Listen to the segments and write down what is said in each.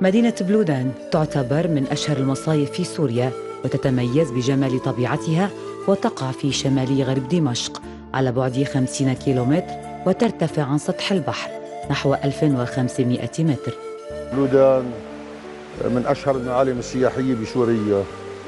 مدينة بلودان تعتبر من أشهر المصايف في سوريا، وتتميز بجمال طبيعتها، وتقع في شمال غرب دمشق على بعد 50 كيلومتر، وترتفع عن سطح البحر نحو 1500 متر. بلودان من أشهر المعالم السياحية بسوريا،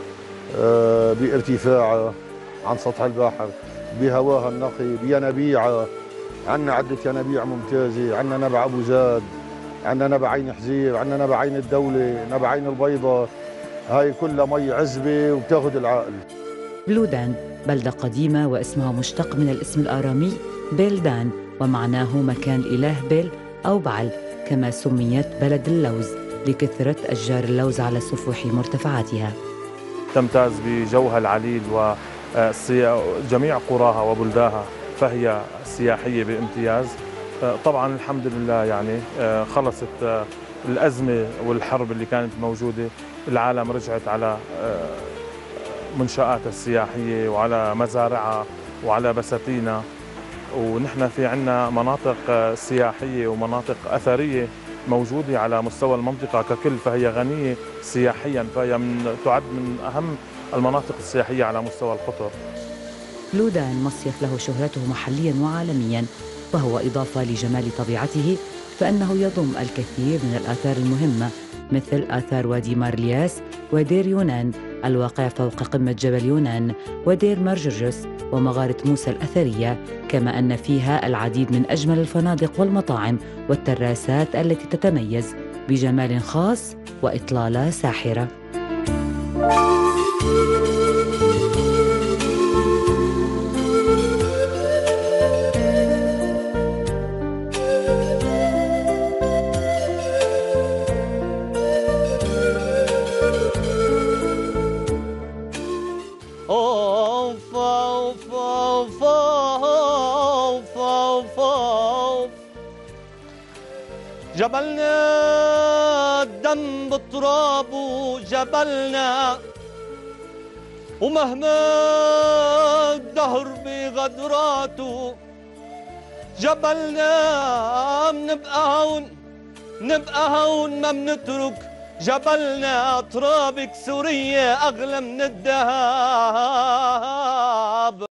بارتفاعها عن سطح البحر، بهواها النقي، بينابيعها. عندنا عدة ينابيع ممتازة، عندنا نبع أبو زاد، عندنا نبع عين حزير، عندنا نبع عين الدولة، نبع عين البيضاء. هاي كلها مي عذبة وبتاخذ العقل. بلودان بلدة قديمة واسمها مشتق من الاسم الآرامي بيلدان، ومعناه مكان الإله بيل أو بعل، كما سميت بلد اللوز لكثرة أشجار اللوز على سفوح مرتفعاتها. تمتاز بجوها العليل وجميع قراها وبلداها، فهي سياحية بامتياز. طبعا الحمد لله يعني خلصت الأزمة والحرب اللي كانت موجودة، العالم رجعت على منشآتها السياحية وعلى مزارعها وعلى بساتينها، ونحن في عنا مناطق سياحية ومناطق أثرية موجودة على مستوى المنطقة ككل، فهي غنية سياحيا، فهي تعد من أهم المناطق السياحية على مستوى القطر. بلودان مصيف له شهرته محليا وعالميا، وهو إضافة لجمال طبيعته فإنه يضم الكثير من الآثار المهمة، مثل آثار وادي مارلياس ودير يونان الواقع فوق قمة جبل يونان، ودير مرجرجس ومغارة موسى الأثرية، كما أن فيها العديد من أجمل الفنادق والمطاعم والتراسات التي تتميز بجمال خاص وإطلالة ساحرة. أوف أوف أوف أوف أوف أوف، جبلنا الدم بالتراب وجبلنا، ومهما الدهر بغدراته جبلنا، نبقى هون ما منترك جبلنا. ترابك سوريا أغلى من الذهب.